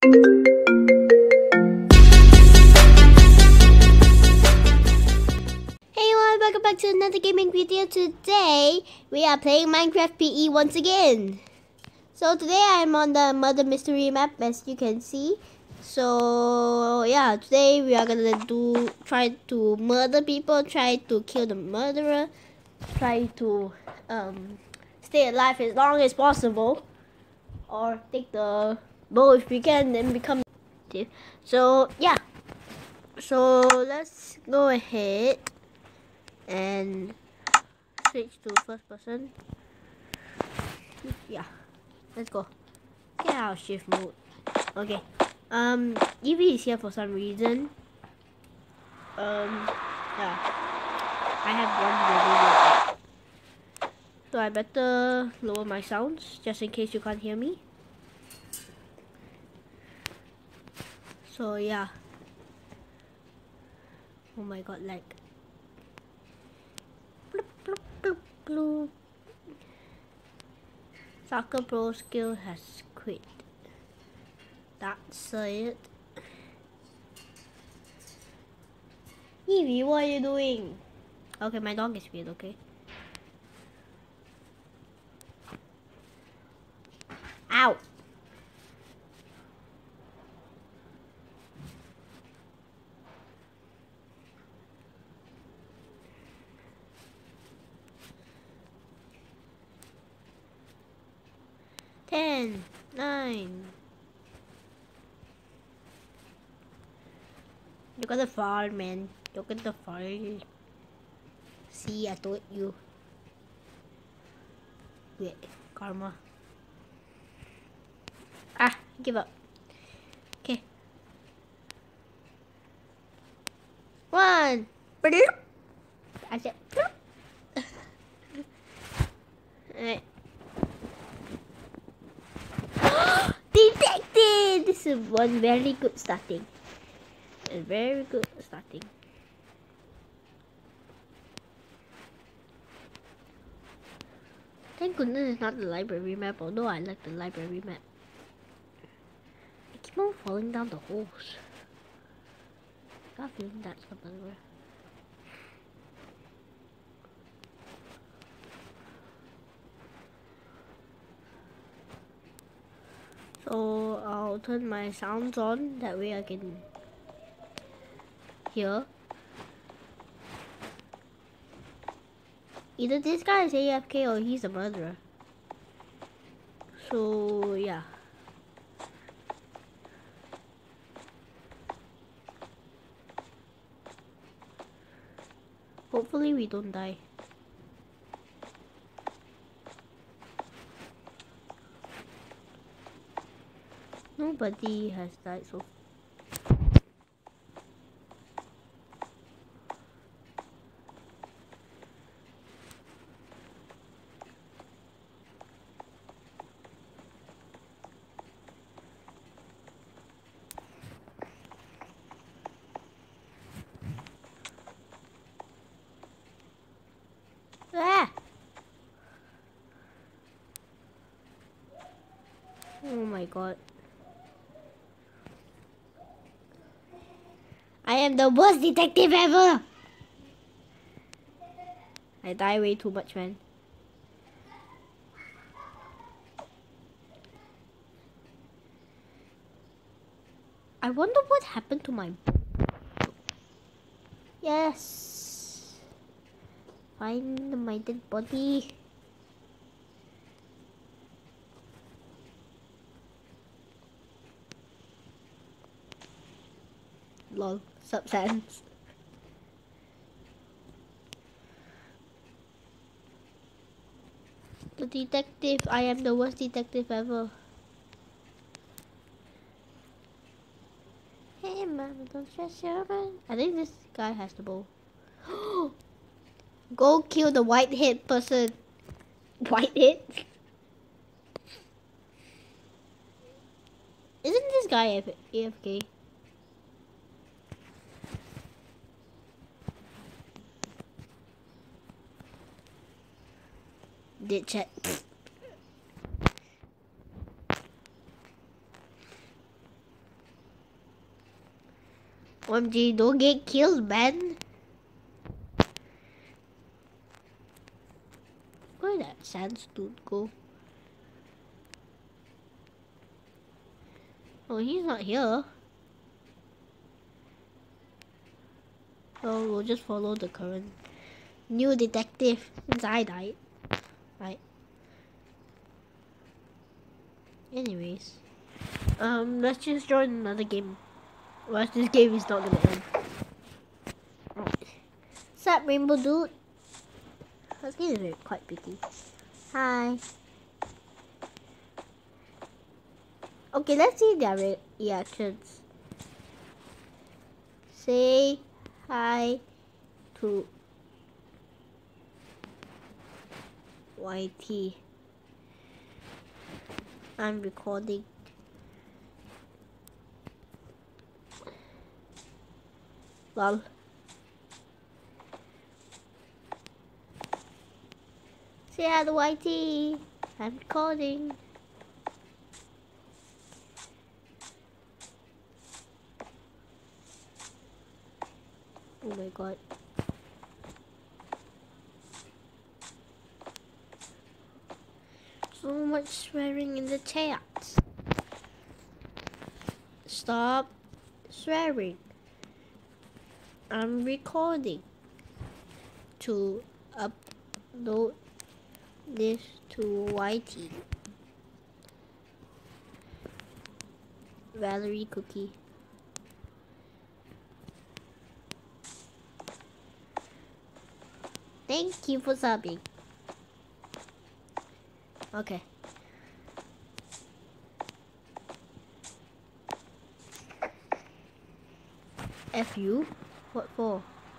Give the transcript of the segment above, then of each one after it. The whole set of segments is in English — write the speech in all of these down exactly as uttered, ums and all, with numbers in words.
Hey everyone, welcome back to another gaming video. Today, we are playing Minecraft P E once again. So today I'm on the murder mystery map, as you can see. So yeah, today we are gonna do try to murder people, try to kill the murderer, try to um, stay alive as long as possible, or take the bow if we can, and become. So yeah, so let's go ahead and switch to first person. Yeah, let's go. Get out of shift mode. Okay. Um, Evie is here for some reason. Um, yeah. I have one video. So I better lower my sounds just in case you can't hear me. So yeah. Oh my god, like. Bloop, bloop, bloop, bloop. Soccer Pro skill has quit. That's it. Evie, what are you doing? Okay, my dog is weird, okay? Ow! Ten, nine. You got the fall, man. Look at the fall. See, I told you. Wait, karma. Ah, give up. Okay. One. I said. Alright. Detected! This is one very good starting. A very good starting. Thank goodness it's not the library map, although I like the library map. I keep on falling down the holes. I got a feeling that's the murderer. So I'll turn my sounds on, that way I can hear. Either this guy is A F K or he's a murderer. So yeah. Hopefully we don't die. Nobody has died so far. Ah! Oh my god. I am the worst detective ever! I die way too much, man. I wonder what happened to my... Yes! Find my dead body. Lol, substance. The detective, I am the worst detective ever. Hey mama, don't stress your mind. I think this guy has the bow. Go kill the white-haired person. White-haired? Isn't this guy A F K? Did check. O M G, don't get killed, man. Where did that sandstone go? Oh, he's not here. So we'll just follow the current. New detective. Since I died. Right. Anyways. Um, let's just join another game. Well, this game is not gonna end. What's up, Rainbow Dude? This game is quite picky. Hi. Okay, let's see their re reactions. Say hi to Y T. I'm recording. Lol. Say hi to Y T. I'm recording. Oh my god. So much swearing in the chat. Stop swearing. I'm recording to upload this to Y T. Valerie Cookie. Thank you for subbing. Okay. F you? What for?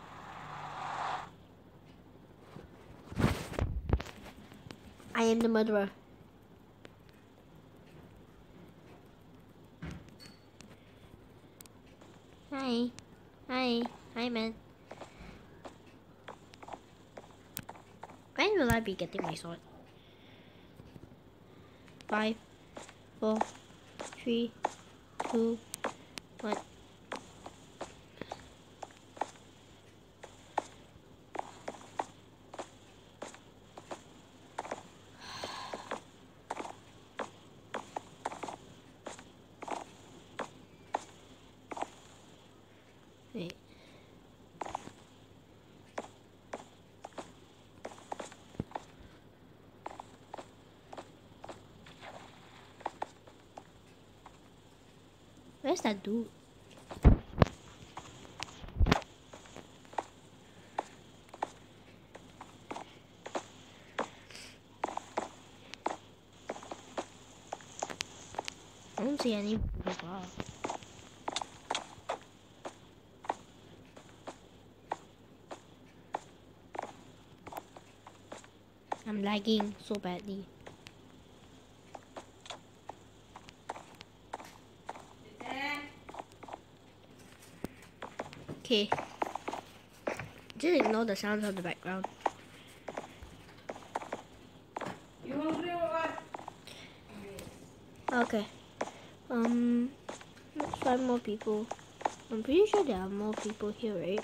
I am the murderer. Hi. Hi. Hi, man. When will I be getting my sword? Five, four, three, two, one. Wait. Where's that dude? I don't see any people. I'm lagging so badly. Okay. Just ignore the sounds of the background. Okay. Um, let's find more people. I'm pretty sure there are more people here, right?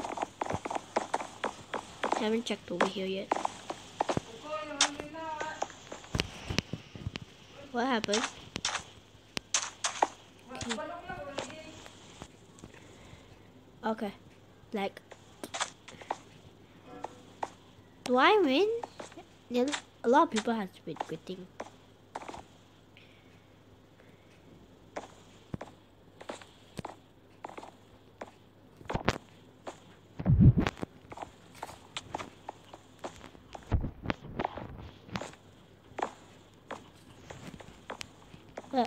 Haven't checked over here yet. What happened? Okay. Okay. Like, do I win? Yeah, a lot of people have been quitting. But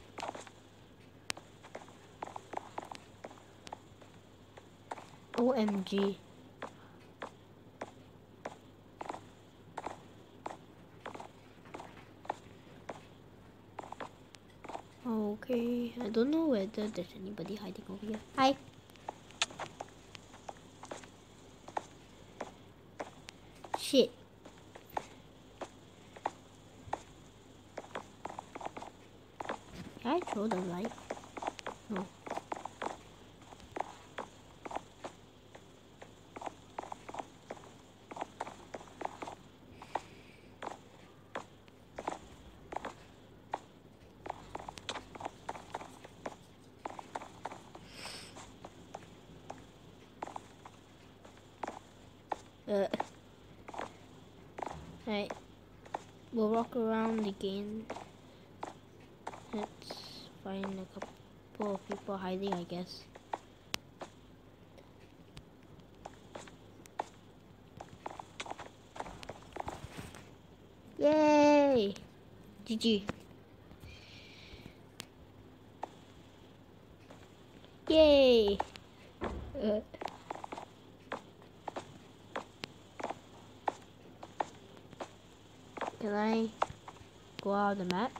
O M G. Okay, I don't know whether there's anybody hiding over here. Hi. Shit. Can I throw the light? No. Uh, right. We'll walk around again. Let's find a couple of people hiding, I guess. Yay! G G. Yay! Uh. Can I go out of the map?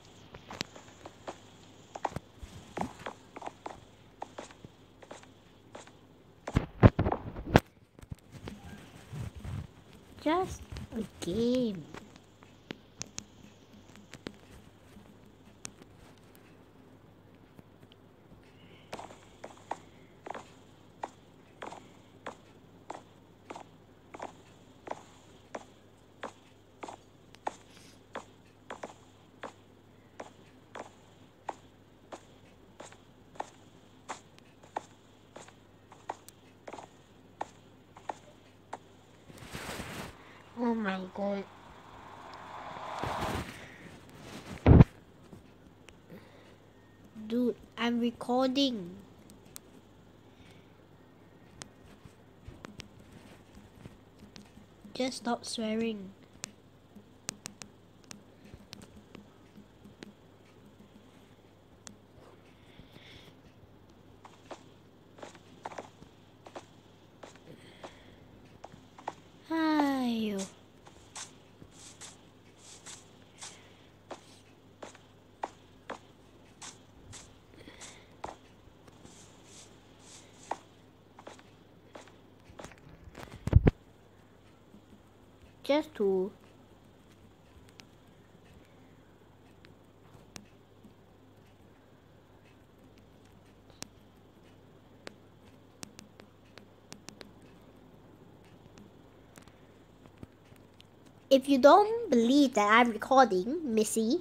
Just a game. Oh my god. Dude, I'm recording. Just stop swearing. Hi. Just to If you don't believe that I'm recording, Missy,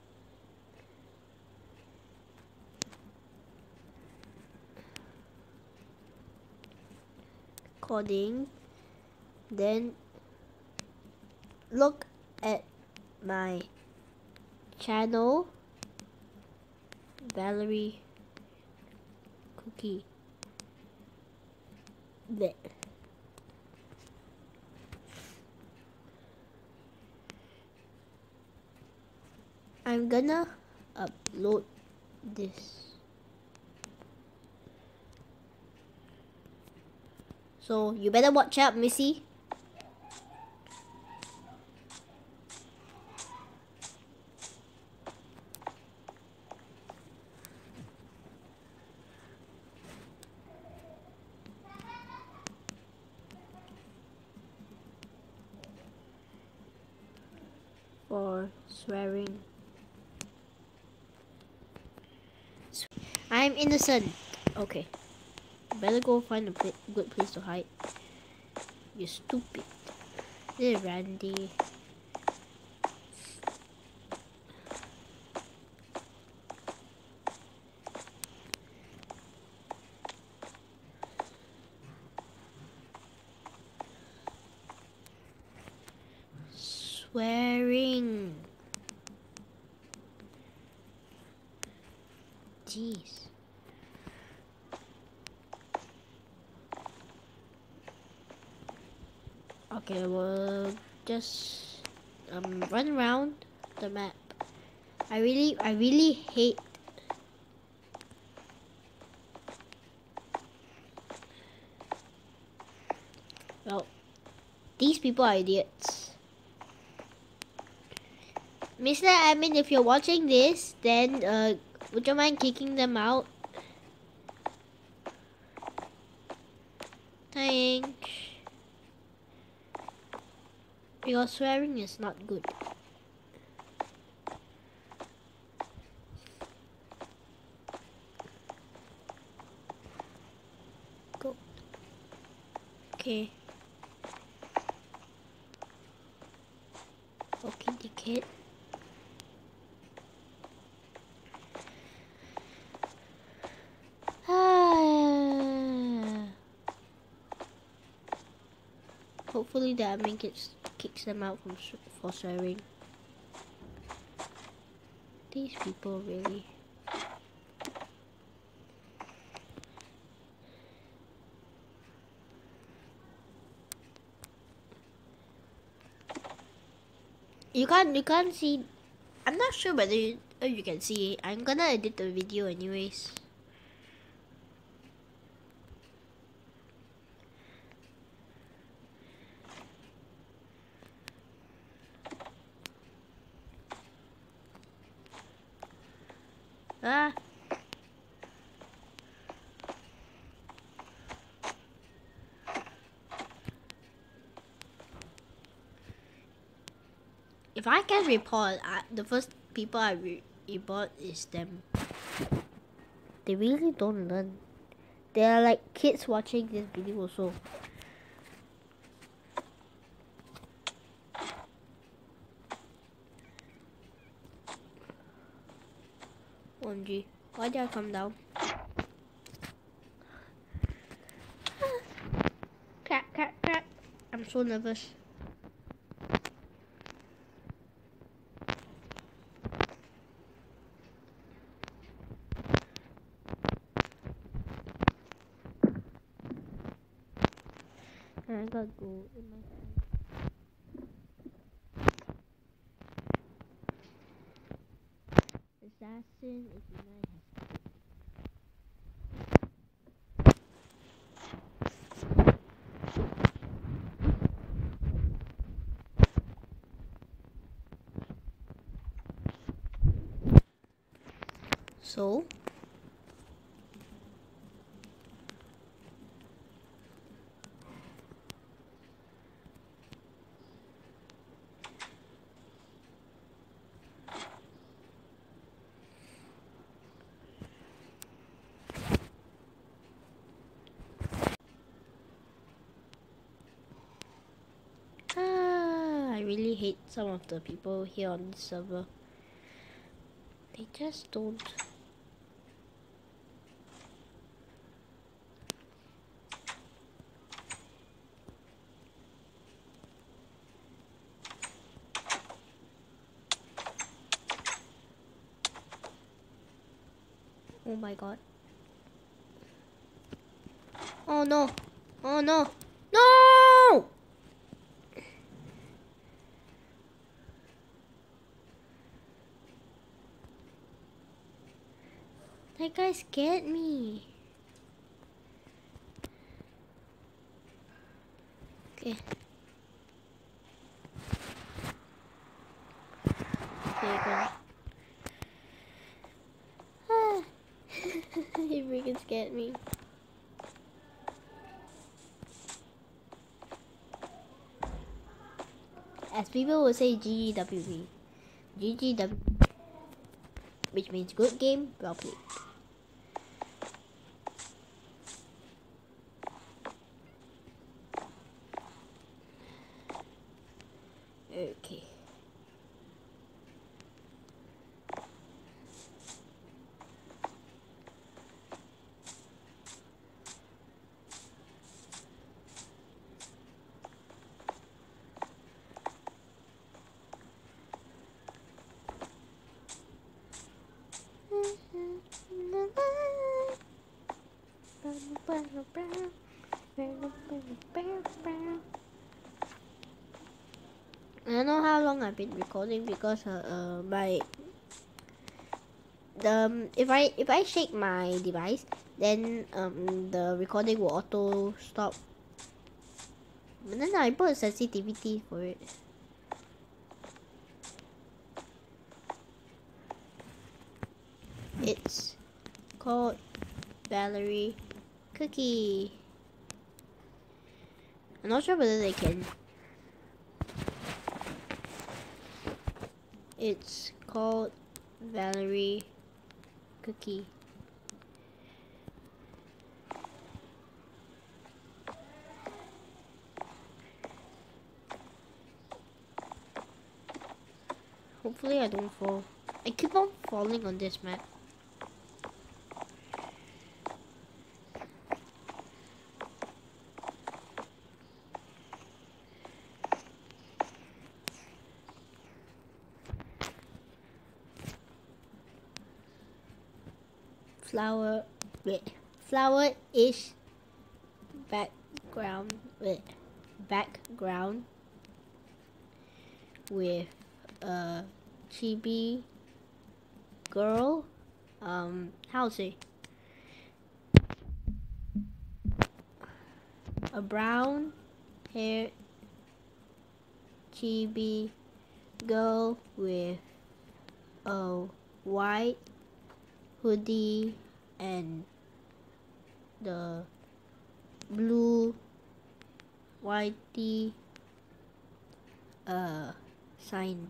recording, then look at my channel, Valerie Cookie. Blech. I'm gonna upload this. So you better watch out, Missy. For swearing. I'm innocent. Okay. Better go find a pla good place to hide. You stupid. This is Randy. Swearing. Jeez. Okay, we'll just um run around the map. I really, I really hate. Well, these people are idiots. Mister Admin, if you're watching this, then uh, would you mind kicking them out? Thanks. Your swearing is not good. Go. Okay. Okay, the kid. hopefully the admin kicks, kicks them out from for swearing. These people really. You can't, you can't see. I'm not sure whether you, oh, you can see it. I'm gonna edit the video anyways. Ah. If I can report, I, the first people I re report is them. They really don't learn. They are like kids watching this video also. O M G, why did I come down? Crap, crap, crap. I'm so nervous. I gotta go in my phone. Assassin eighty-nine has So ah, I really hate some of the people here on this server. They just don't. Oh my god. Oh no. Oh no. No! That guy scared me. Okay. There you go. Ah. He freaking scared me. As people will say G G W P. G G W P. Which means good game, well played. Okay. I don't know how long I've been recording because uh, uh my the um, if I if I shake my device, then um the recording will auto stop. But then I put a sensitivity for it. It's called Valerie Cookie. I'm not sure whether they can. It's called Valerie Cookie. Hopefully I don't fall. I keep on falling on this map. flower, wait, flower-ish background, wait, background with a chibi girl. Um, how to say? A brown hair chibi girl with a white hoodie and the blue whitey uh sign.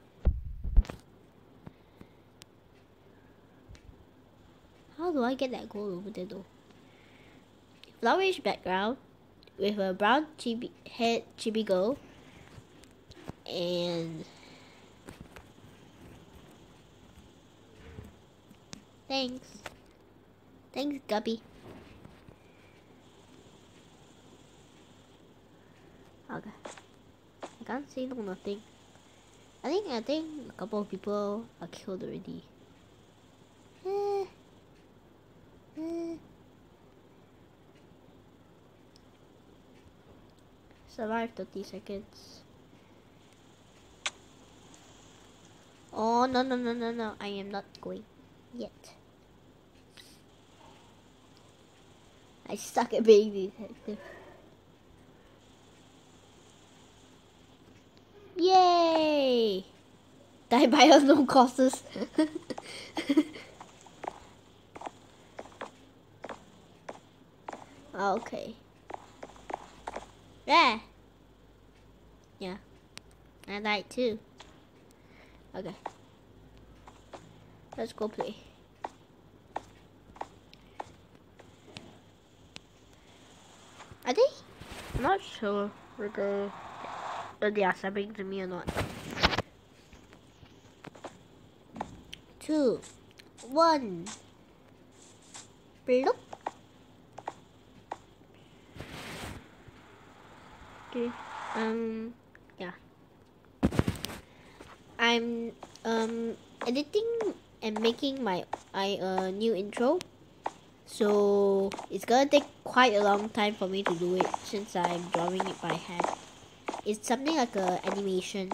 How do I get that gold over there though? Flowerish background with a brown chibi head chibi girl and thanks. Thanks, Guppy. Okay. I can't see no nothing. I think I think a couple of people are killed already. Eh. Eh. Survive thirty seconds. Oh no no no no no! I am not going yet. I suck at being detective. Yay! Die by unknown causes. Okay. Yeah. Yeah. I died too. Okay. Let's go play. I think I'm not sure whether they are subbing to me or not. Two, one, bloop. Okay. Um. Yeah. I'm um editing and making my I uh new intro. So it's gonna take quite a long time for me to do it since I'm drawing it by hand. It's something like a animation.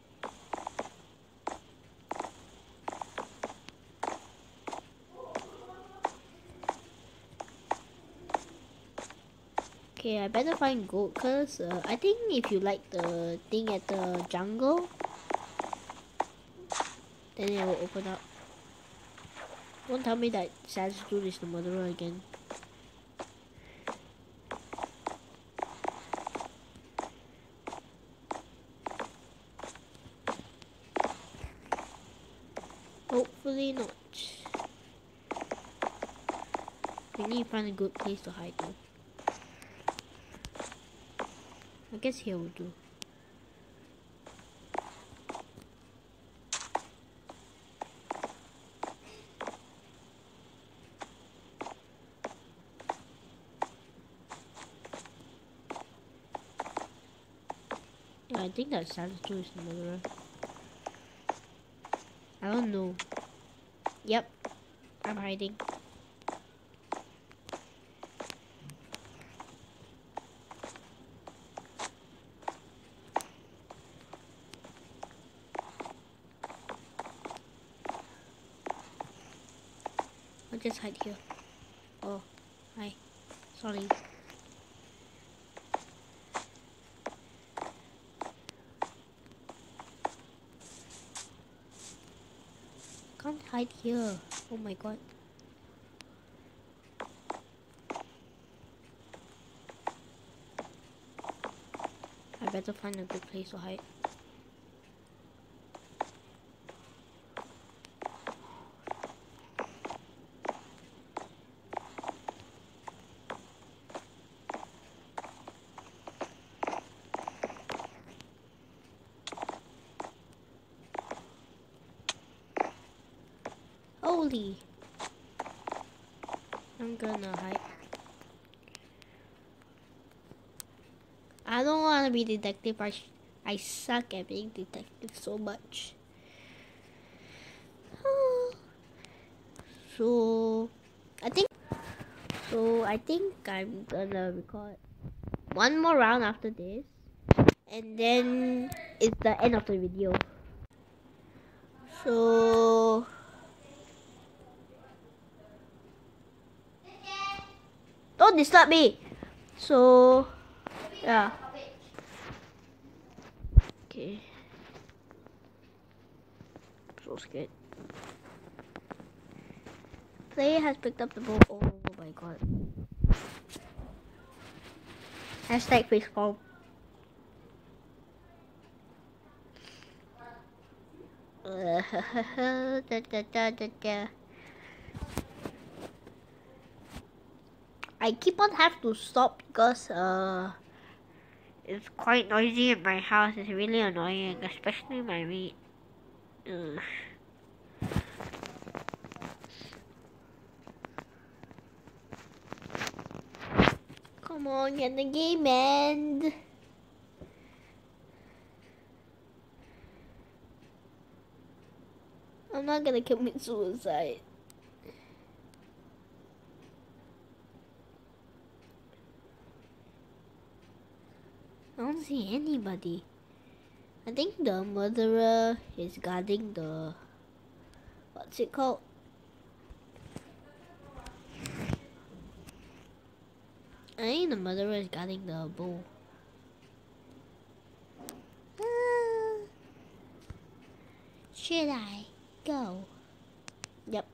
Okay, I better find gold cause uh, I think if you like the thing at the jungle, then it will open up. Don't tell me that Sandstorm is the murderer again. Hopefully not. We need to find a good place to hide though. I guess here will do. I think that Sandstorm is the murderer. I don't know. Yep, I'm hiding. I'll just hide here. Oh, hi. Sorry. Can't hide here. Oh my god. I better find a good place to hide. Holy. I'm gonna hide. I don't want to be detective. I, I suck at being detective so much. So I think so. I think I'm gonna record one more round after this, and then it's the end of the video. So don't disturb me. So yeah. Okay. So scared. Player has picked up the ball. Oh my god. Hashtag facepalm. Uh, da, da, da, da, da. I keep on have to stop because uh it's quite noisy in my house. It's really annoying, especially my meat. Ugh. Come on, get the game end. I'm not gonna commit suicide. I don't see anybody. I think the murderer is guarding the... What's it called? I think the murderer is guarding the bowl. Ah. Should I go? Yep.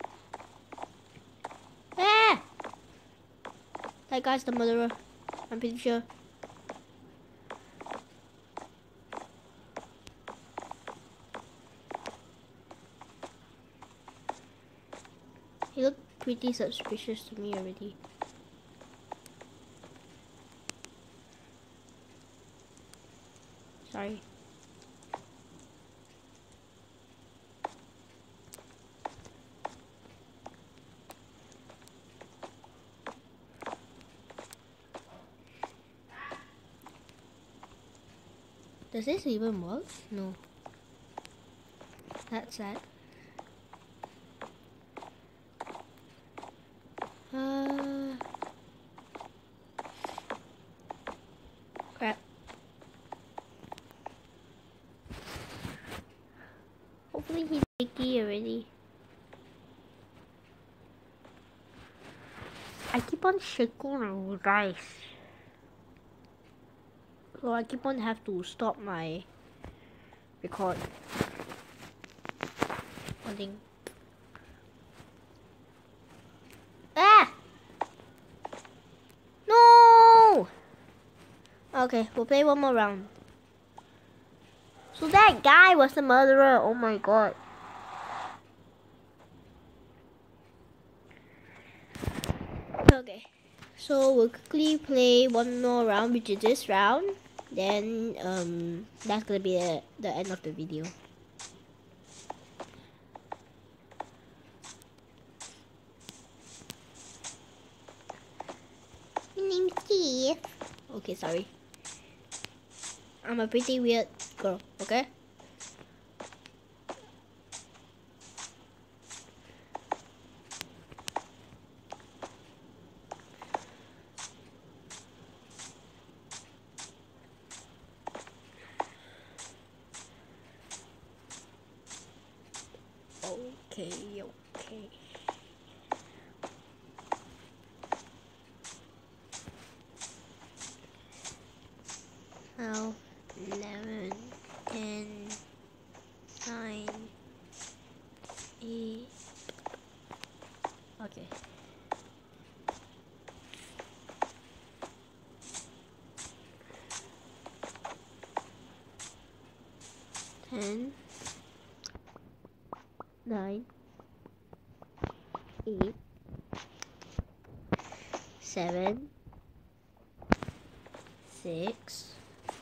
Ah! That guy's the murderer. I'm pretty sure. He looked pretty suspicious to me already. Sorry. Does this even work? No. That's sad. Uh, crap. Hopefully he's sticky already. I keep on shaking my guys. So I keep on have to stop my record. I think. Ah! No! Okay, we'll play one more round. So that guy was the murderer. Oh my god. Okay, so we'll quickly play one more round, which is this round. Then um, that's gonna be the, the end of the video. My name's Keith. Okay, sorry. I'm a pretty weird girl, okay? Okay, okay. Now, eleven, ten, nine, eight. Okay. ten, nine, eight, seven, six,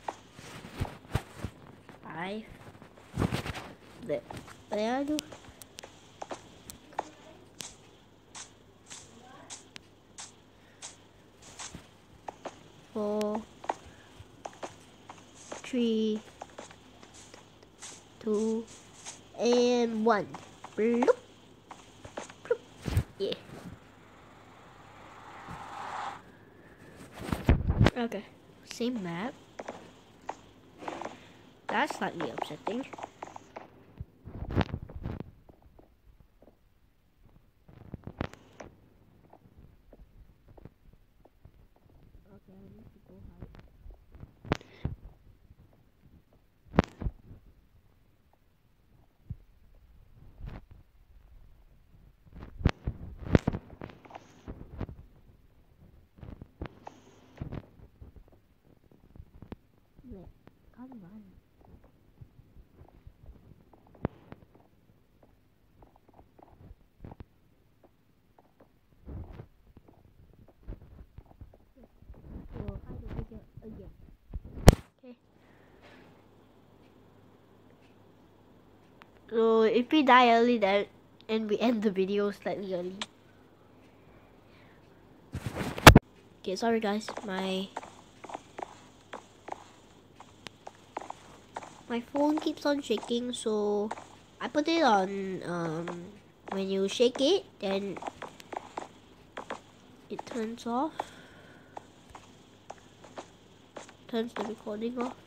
five. There, there I do. Four, three, two, and one. Bloop. Bloop. Yeah. Okay, same map. That's slightly upsetting. Okay, I need to go hide. Wait, can't run. So hide over here again. Okay. So if we die early, then and we end the video slightly early. Okay, sorry guys, my my phone keeps on shaking, so I put it on um when you shake it, then it turns off. Turns the recording off.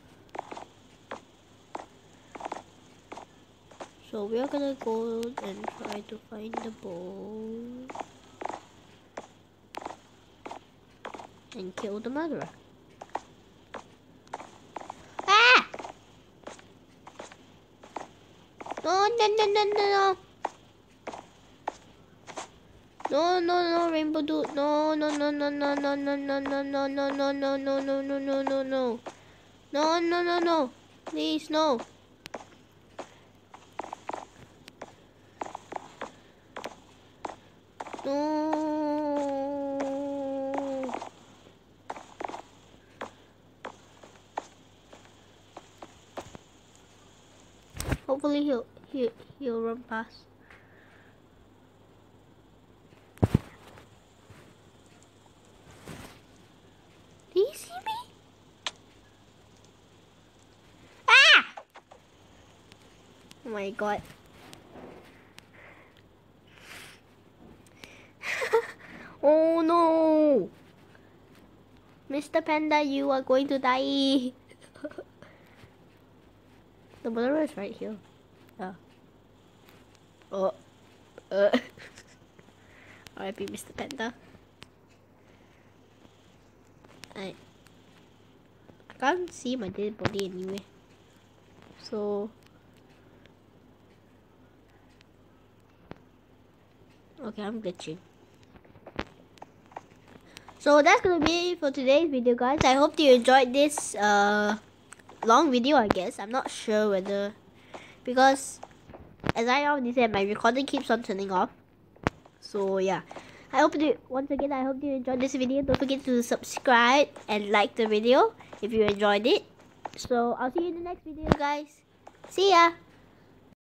So we are gonna go and try to find the ball and kill the murderer. Ah! No, no, no, no, no, no. No, no, no, Rainbow Dude. No, no, no, no, no, no, no, no, no, no, no, no, no, no, no, no, no, no, no. No, no, no, no. Please, no. No. Hopefully he'll he'll he'll run past. Did he see me? Ah! Oh my god. Oh no! Mister Panda, you are going to die. The murderer is right here. Yeah. Oh. Uh. R I P Mister Panda. I I can't see my dead body anyway. So okay, I'm glitching. So that's gonna be it for today's video, guys. I hope you enjoyed this uh long video, I guess. I'm not sure whether, because as I already said, my recording keeps on turning off. So yeah, I hope you, once again, I hope you enjoyed this video. Don't forget to subscribe and like the video if you enjoyed it. So I'll see you in the next video, guys. See ya.